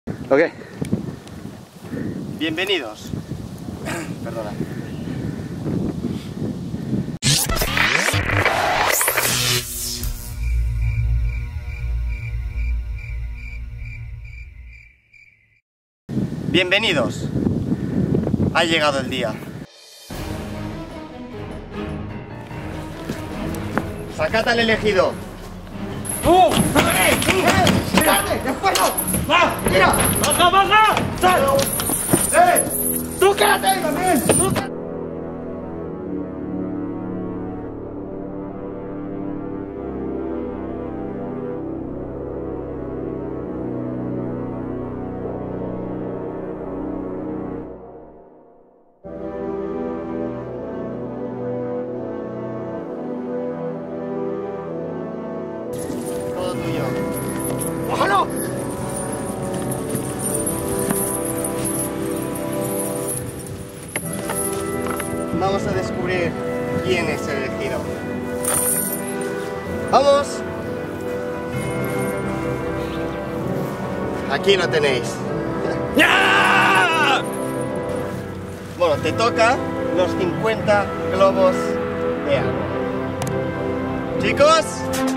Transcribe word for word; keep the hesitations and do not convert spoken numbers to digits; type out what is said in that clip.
Ok. Bienvenidos. Perdona. Bienvenidos. Ha llegado el día. Sacad al elegido. ¡Tú! ¡Eh! ¡Eh! ¡Espérate! ¡Después no! ¡Va! ¡Mira! ¡Baja, baja! ¡Sal! ¡Eh! ¡Tú quédate ahí también! ¡Tú quédate! Todo tuyo. ¡Bájalo! Vamos a descubrir quién es el elegido. ¡Vamos! Aquí lo tenéis. ¡Ya! Bueno, te toca los cincuenta globos de agua. Chicos,